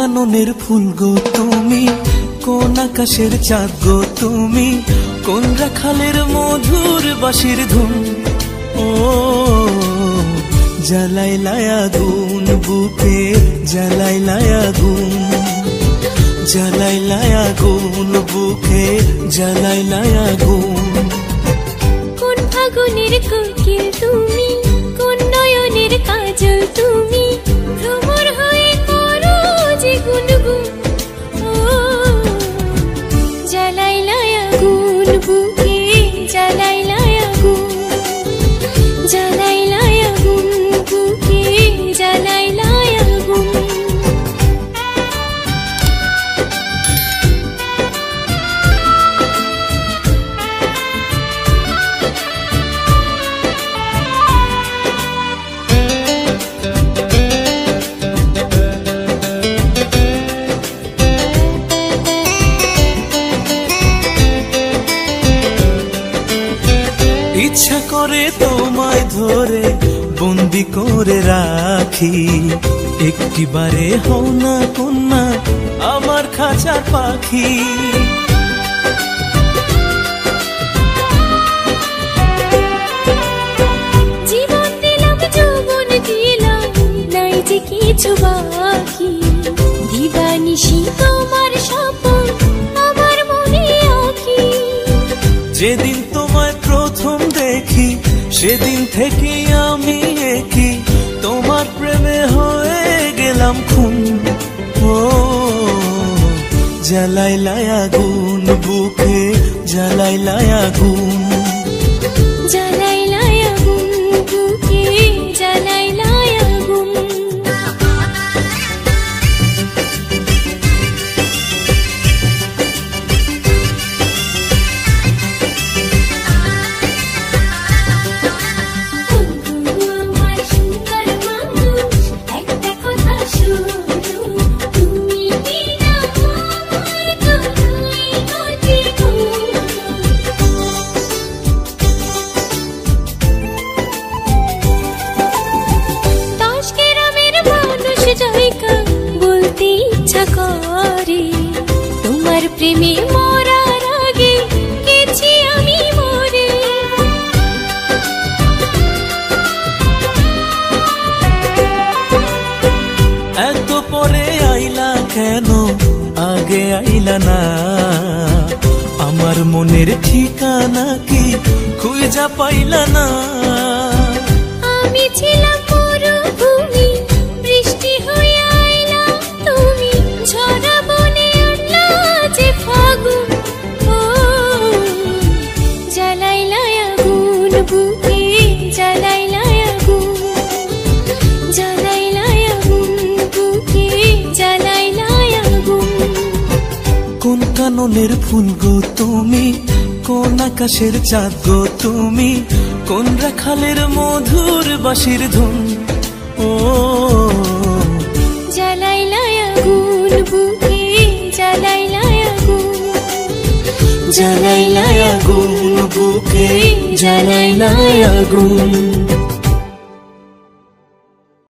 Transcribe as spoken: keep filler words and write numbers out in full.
কাননের ফুল গো তুমি, কোন আকাশের চাঁদ গো তুমি, কোন রাখালের মধুর বাঁশির ধুন। ও জ্বালাইলাই আগুন বুকে, জ্বালাইলাই আগুন, জ্বালাইলাই আগুন বুকে, জ্বালাইলাই আগুন। কোন ফাগুনের কোকিল তুমি, কোন নয়নের কাজল তুমি, ভ্রমর হয়ে করো যে গুনগুন। ও জ্বালাইলাই আগুন বুকে, জ্বালাইলাই আগুন, জ্বালাইলাই আগুন বুকে, জ্বালাইলাই আগুন। ইচ্ছা করে তোমায় ধরে বন্দি করে রাখি, একটিবারে হও না কন্যা আমার খাঁচার পাখি। জীবন দিলাম যৌবন দিলাম, নাই যে কিছু বাকি, দিবানিশি তোমার স্বপন আমার মনে আঁকি। যেদিন তোমায় প্রথম দেখি সেদিন থেকে আমি একই, তোমার প্রেমে হয়ে গেলাম খুন। ও জ্বালাইলাই আগুন বুকে, জ্বালাইলাই আগুন, জ্বালাইলাই আগুন বুকে, জ্বালাইলাই আগুন। বলতে ইচ্ছা করে তোমার প্রেমে মরার আগে গেছি আমি মরে। এত পরে আইলা কেন আগে আইলা না, আমার মনের ঠিকানা কি খুঁজা পাইলা না। আমি ছিলাম মরুভূমি, বৃষ্টি হয়ে আইলা তুমি, ঝরা বনে আনলা যে ফাগুন। ও জ্বালাইলাই আগুন বুকে, জ্বালাইলাই আগুন, জ্বালাইলাই আগুন বুকে, জ্বালাইলাই আগুন। কোন কাননের ফুল গো তুমি, কোন আকাশের চাঁদ গো তুমি, কোন রাখালের মধুর বাঁশির ধুন। ও জ্বালাইলাই আগুন বুকে, জ্বালাইলাই আগুন, জ্বালাইলাই আগুন বুকে, জ্বালাইলাই আগুন।